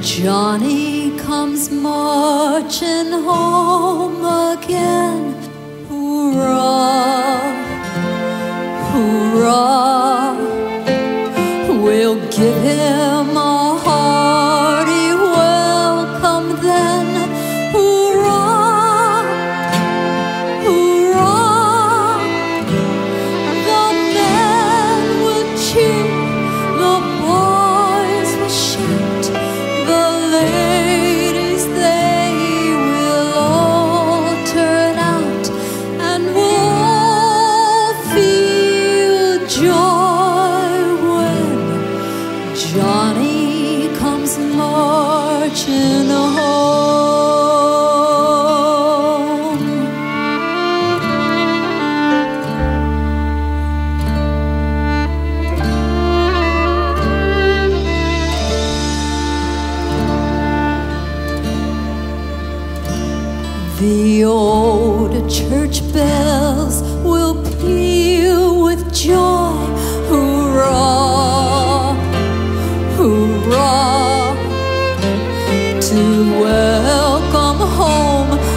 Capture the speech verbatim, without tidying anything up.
Johnny comes marching home again. Hoorah, hoorah, we'll give him a hearty welcome then. Hoorah, hoorah, the men will cheer, the boys will shout, the ladies, they will all turn out, and we'll feel joy when Johnny comes marching home. The old church bells will peal with joy. Hoorah, hoorah, to welcome home